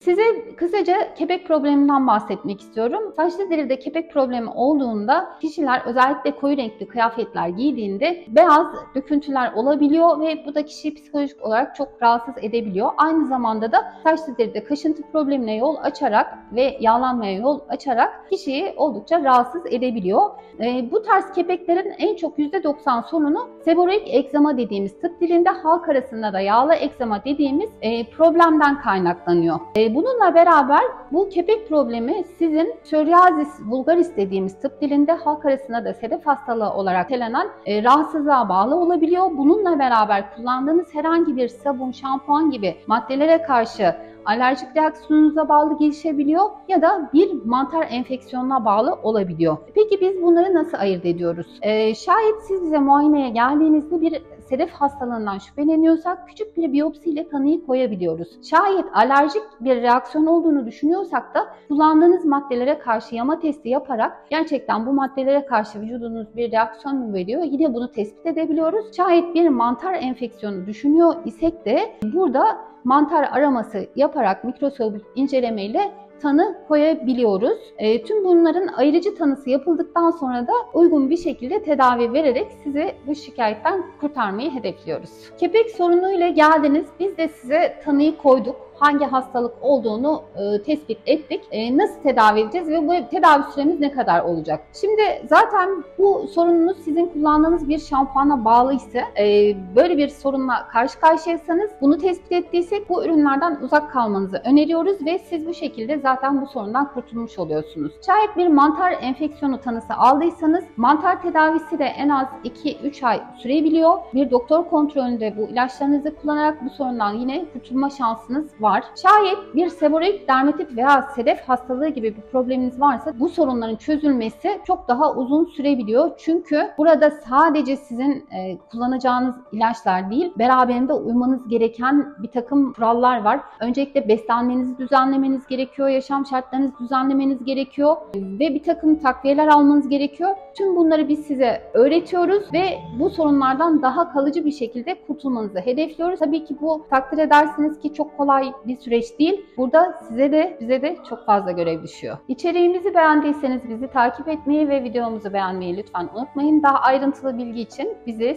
Size kısaca kepek probleminden bahsetmek istiyorum. Saçlı deride kepek problemi olduğunda kişiler özellikle koyu renkli kıyafetler giydiğinde beyaz döküntüler olabiliyor ve bu da kişiyi psikolojik olarak çok rahatsız edebiliyor. Aynı zamanda da saçlı deride kaşıntı problemine yol açarak ve yağlanmaya yol açarak kişiyi oldukça rahatsız edebiliyor. Bu tarz kepeklerin en çok %90 sorunu seborik egzama dediğimiz, tıp dilinde halk arasında da yağlı egzama dediğimiz problemden kaynaklanıyor. Bununla beraber bu kepek problemi sizin psoriasis vulgaris dediğimiz, tıp dilinde halk arasında da sedef hastalığı olarak nitelenen rahatsızlığa bağlı olabiliyor. Bununla beraber kullandığınız herhangi bir sabun, şampuan gibi maddelere karşı alerjik reaksiyonunuza bağlı gelişebiliyor ya da bir mantar enfeksiyonuna bağlı olabiliyor. Peki biz bunları nasıl ayırt ediyoruz? Şayet siz bize muayeneye geldiğinizde bir sedef hastalığından şüpheleniyorsak küçük bir biyopsiyle tanıyı koyabiliyoruz. Şayet alerjik bir reaksiyon olduğunu düşünüyorsak da kullandığınız maddelere karşı yama testi yaparak gerçekten bu maddelere karşı vücudunuz bir reaksiyon mu veriyor? Yine bunu tespit edebiliyoruz. Şayet bir mantar enfeksiyonu düşünüyor isek de burada mantar araması yaparak mikroskobik incelemeyle tanı koyabiliyoruz. Tüm bunların ayrıcı tanısı yapıldıktan sonra da uygun bir şekilde tedavi vererek sizi bu şikayetten kurtarmayı hedefliyoruz. Kepek sorunuyla geldiniz, biz de size tanıyı koyduk. Hangi hastalık olduğunu tespit ettik. Nasıl tedavi edeceğiz ve bu tedavi süremiz ne kadar olacak? Şimdi zaten bu sorununuz sizin kullandığınız bir şampuana bağlıysa, böyle bir sorunla karşı karşıyaysanız, bunu tespit ettiysek bu ürünlerden uzak kalmanızı öneriyoruz ve siz bu şekilde zaten bu sorundan kurtulmuş oluyorsunuz. Şayet bir mantar enfeksiyonu tanısı aldıysanız, mantar tedavisi de en az 2-3 ay sürebiliyor. Bir doktor kontrolünde bu ilaçlarınızı kullanarak bu sorundan yine kurtulma şansınız var. Şayet bir seborik dermatit veya sedef hastalığı gibi bir probleminiz varsa bu sorunların çözülmesi çok daha uzun sürebiliyor. Çünkü burada sadece sizin kullanacağınız ilaçlar değil, beraberinde uymanız gereken bir takım kurallar var. Öncelikle beslenmenizi düzenlemeniz gerekiyor, yaşam şartlarınızı düzenlemeniz gerekiyor ve bir takım takviyeler almanız gerekiyor. Tüm bunları biz size öğretiyoruz ve bu sorunlardan daha kalıcı bir şekilde kurtulmanızı hedefliyoruz. Tabii ki bu takdir edersiniz ki çok kolay bir süreç değil. Burada size de bize de çok fazla görev düşüyor. İçeriğimizi beğendiyseniz bizi takip etmeyi ve videomuzu beğenmeyi lütfen unutmayın. Daha ayrıntılı bilgi için bizi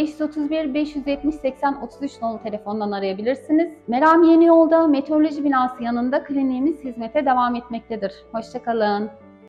0531 570 80 33 nolu telefondan arayabilirsiniz. Meram Yeniyol'da Meteoroloji binası yanında kliniğimiz hizmete devam etmektedir. Hoşça kalın.